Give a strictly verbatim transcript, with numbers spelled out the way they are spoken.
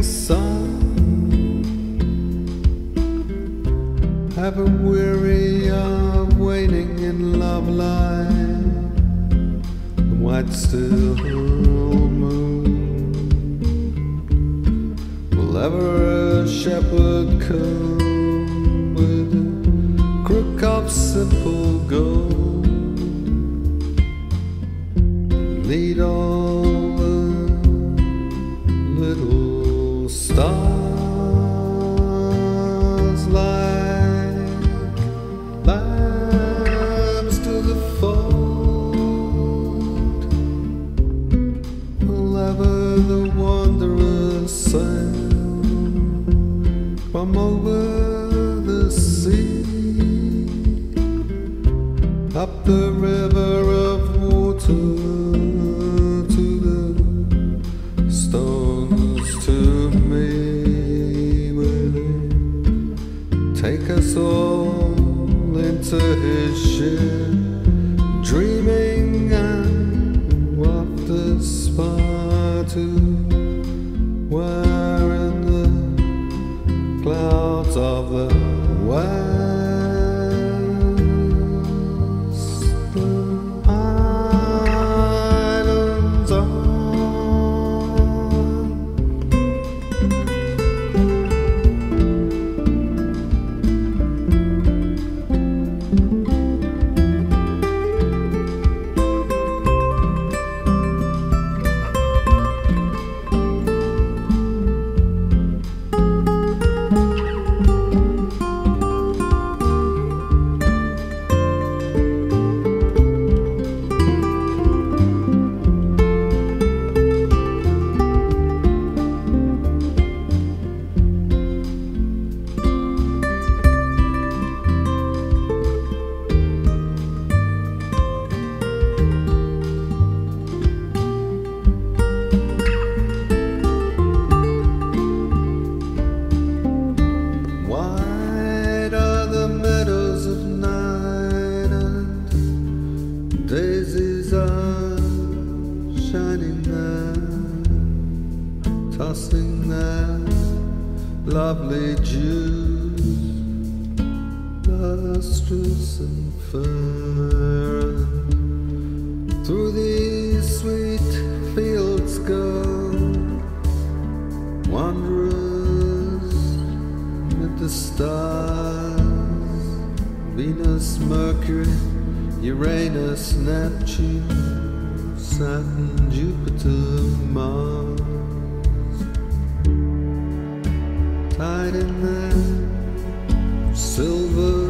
sun, ever weary of waiting in love light, the white still moon. Will ever a shepherd come with a crook of simple gold, lead all the little stars like lambs to the fold? Will ever the wanderers sail from over the sea, up the river of water to the stones to me? Will he take us all into his ship, dreaming, and waft us far to where in the clouds of the west the islands are? Daisies are shining there, tossing their lovely dews, lustrous and fair. Through these sweet fields go wanderers with the stars, Venus, Mercury, Uranus, Neptune, Saturn, Jupiter, Mars, tied in their silver